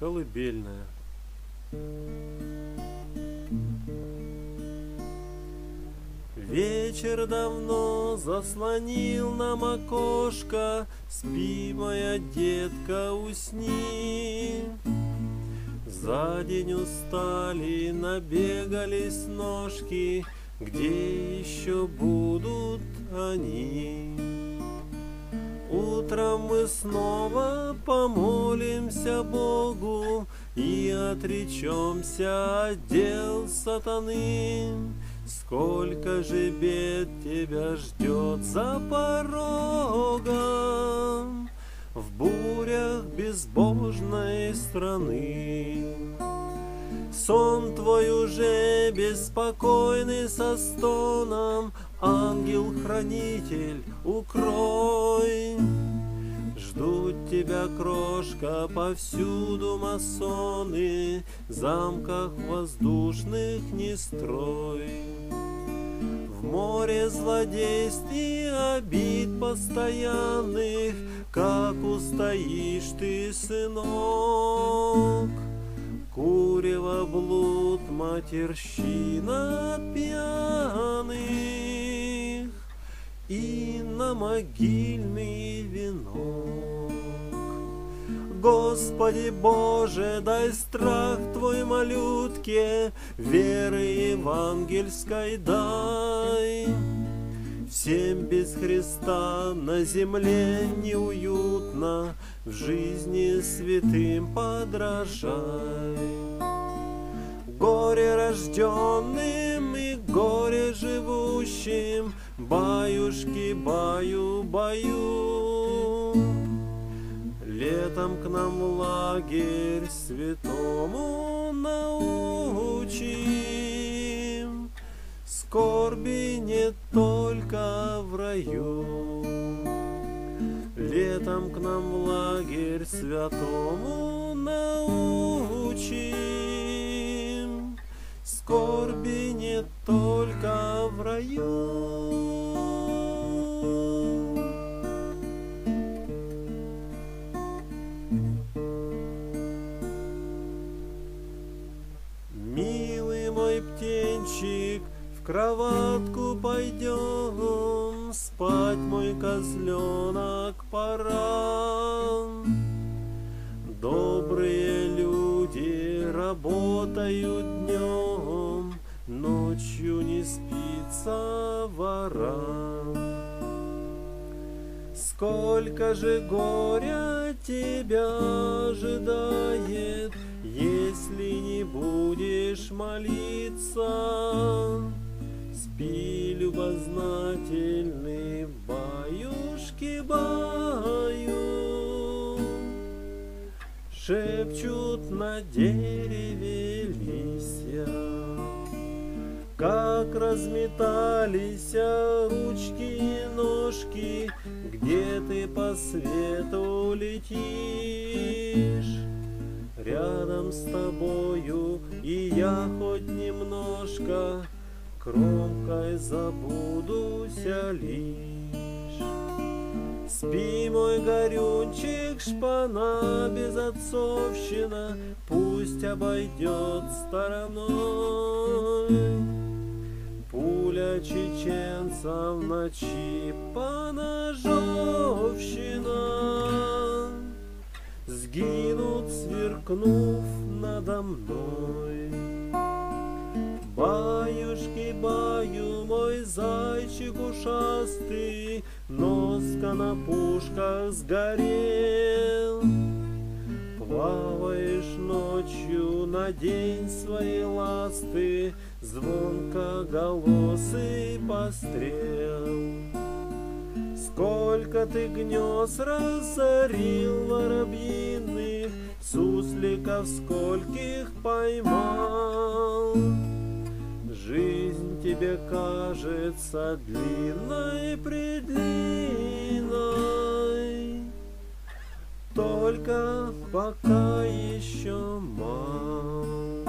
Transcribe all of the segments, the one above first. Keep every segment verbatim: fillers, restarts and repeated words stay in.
Колыбельная. Вечер давно заслонил нам окошко, спи, моя детка, усни. За день устали, набегались ножки, где еще будут они? Утром мы снова помолимся Богу и отречемся от дел сатаны. Сколько же бед тебя ждет за порогом в бурях безбожной страны. Сон твой уже беспокойный со стоном, ангел-хранитель, укрой. Ждут тебя, крошка, повсюду масоны, замках воздушных не строй. В море злодейств и обид постоянных, как устоишь ты, сынок? Курево, блуд, матерщина от пьяных и на могильный венок. Господи Боже, дай страх Твой малютке, веры евангельской дай. Всем без Христа на земле неуютно, в жизни святым подражай. Горе рожденным и горе живущим, баюшки, баю, баю. Летом к нам в лагерь святому научим, скорби не только в раю. Летом к нам в лагерь святому научим, скорби не только в раю. Милый мой птенчик, в кроватку пойдем, спать, мой козленок, пора. Добрые люди работают днем, ночью не спится ворам. Сколько же горя тебя ожидает, если не будешь молиться. Спи, любознательный, баюшки, баю. Шепчут на дереве листья, как разметались ручки и ножки, где ты по свету летишь. Рядом с тобою и я хоть немножко кромкой забудуся лишь. Спи, мой горюнчик, шпана безотцовщина, пусть обойдет стороной. Пуля чеченца в ночи поножовщина, сгинут, сверкнув надо мной. Баюшки, баю, мой зайчик ушастый, нос-ка на пушках сгорел. Плаваешь ночью, надень свои ласты, звонкоголосый пострел. Сколько ты гнезд разорил воробьиных, сусликов скольких поймал. Жизнь тебе кажется длинной-предлинной, только пока еще мал.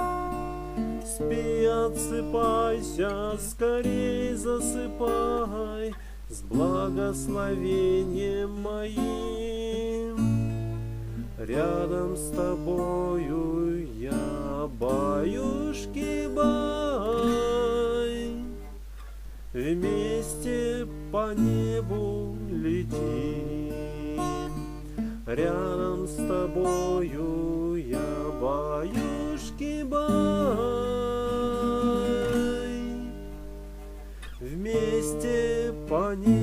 Спи, отсыпайся, скорей засыпай, с благословением моим. Рядом с тобою я, баюшки-бай, вместе по небу летим. Рядом с тобою я, баюшки-бай, вместе по небу